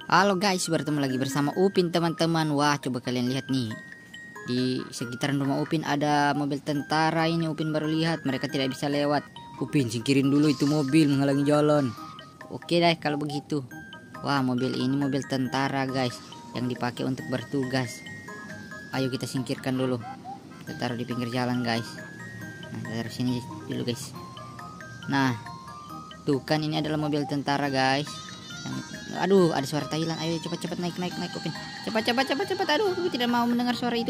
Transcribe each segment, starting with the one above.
Halo guys, bertemu lagi bersama Upin teman-teman. Wah, coba kalian lihat nih. Di sekitaran rumah Upin ada mobil tentara ini. Upin baru lihat, mereka tidak bisa lewat. Upin singkirin dulu itu mobil menghalangi jalan. Oke deh kalau begitu. Wah, mobil ini mobil tentara guys, yang dipakai untuk bertugas. Ayo kita singkirkan dulu. Kita taruh di pinggir jalan guys. Nah, taruh sini dulu guys. Nah, tuh kan ini adalah mobil tentara guys. Aduh, ada suara Thailand. Ayo cepat naik Upin. Cepat. Aduh, aku tidak mau mendengar suara itu.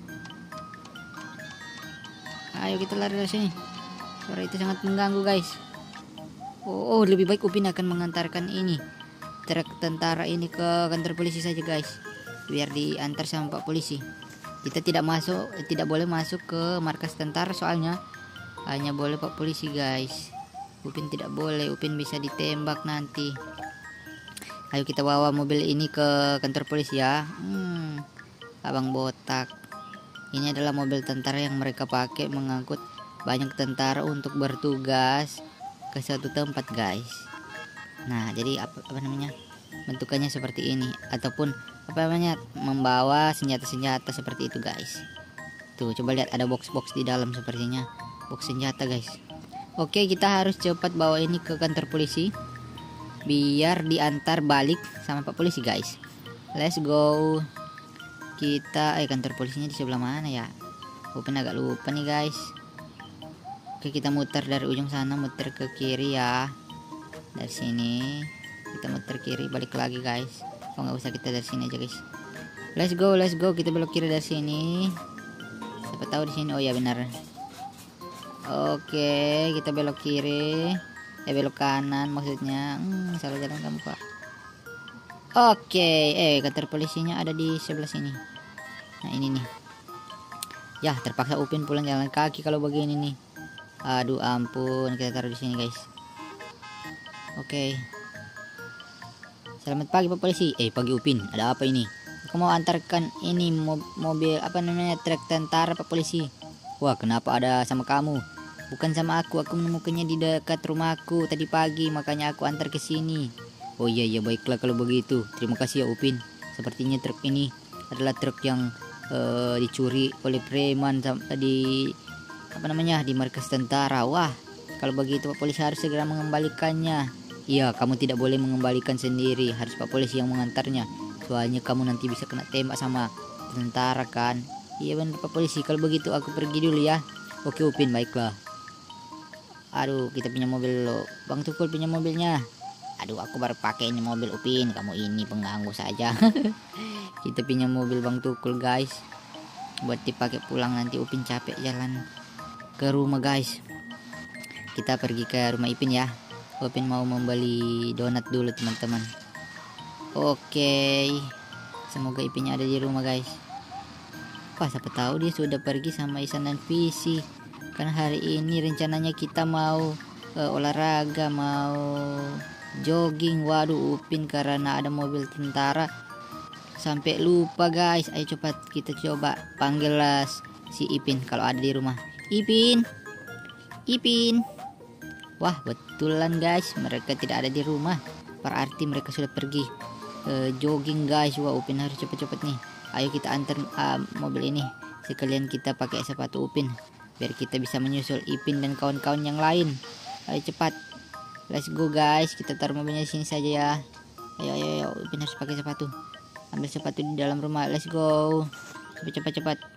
Ayo kita lari dari sini. Suara itu sangat mengganggu guys. Oh, lebih baik Upin akan mengantarkan ini truk tentara ini ke kantor polisi saja guys, biar diantar sama Pak Polisi. Kita tidak boleh masuk ke markas tentara, soalnya hanya boleh Pak Polisi guys. Upin tidak boleh, Upin bisa ditembak nanti. Ayo kita bawa mobil ini ke kantor polisi ya. Abang botak. Ini adalah mobil tentara yang mereka pakai mengangkut banyak tentara untuk bertugas ke suatu tempat guys. Nah, jadi apa namanya? Bentukannya seperti ini, ataupun membawa senjata-senjata seperti itu guys. Tuh, coba lihat ada box-box di dalam sepertinya. Box senjata guys. Oke, kita harus cepat bawa ini ke kantor polisi biar diantar balik sama Pak Polisi guys. Let's go. Kita kantor polisinya di sebelah mana ya? Upin agak lupa nih guys. Oke, kita muter dari ujung sana, muter ke kiri ya. Dari sini kita muter kiri, balik lagi guys. Oh, nggak usah, kita dari sini aja guys. Let's go. Kita belok kiri dari sini. Siapa tahu di sini. Oh ya, benar. Oke, kita belok kiri. Belok kanan maksudnya. Salah jalan kamu pak. Oke, kantor polisinya ada di sebelah sini. Nah, ini nih. Ya, terpaksa Upin pulang jalan kaki kalau begini nih. Aduh ampun, kita taruh di sini guys. Oke. Selamat pagi Pak Polisi. Pagi Upin, ada apa ini? Aku mau antarkan ini mobil truk tentara Pak Polisi. Wah, kenapa ada sama kamu? Bukan sama aku menemukannya di dekat rumahku tadi pagi, makanya aku antar ke sini. Oh iya, baiklah kalau begitu. Terima kasih ya Upin. Sepertinya truk ini adalah truk yang dicuri oleh preman di di markas tentara. Wah, kalau begitu Pak Polisi harus segera mengembalikannya. Iya, kamu tidak boleh mengembalikan sendiri, harus Pak Polisi yang mengantarnya. Soalnya kamu nanti bisa kena tembak sama tentara kan. Iya benar Pak Polisi, kalau begitu aku pergi dulu ya. Oke Upin, baiklah. Aduh, kita punya mobil lo. Bang Tukul punya mobilnya. Aduh, aku baru pakai ini mobil Upin. Kamu ini pengganggu saja. Kita punya mobil Bang Tukul guys, buat dipakai pulang nanti. Upin capek jalan ke rumah guys. Kita pergi ke rumah Ipin ya. Upin mau membeli donat dulu teman-teman. Oke. Semoga Ipinnya ada di rumah guys. Wah, siapa tahu dia sudah pergi sama Isan dan Visi. Karena hari ini rencananya kita mau olahraga, mau jogging. Waduh, Upin karena ada mobil tentara sampai lupa guys. Ayo cepat kita coba panggil si Ipin kalau ada di rumah. Ipin. Wah, betulan guys, mereka tidak ada di rumah. Berarti mereka sudah pergi jogging guys. Wah, Upin harus cepat-cepat nih. Ayo kita antar mobil ini. Sekalian kita pakai sepatu Upin, biar kita bisa menyusul Ipin dan kawan-kawan yang lain. Ayo cepat. Let's go guys. Kita taruh mobilnya di sini saja ya. Ayo. Ipin harus pakai sepatu. Ambil sepatu di dalam rumah. Let's go. Cepat.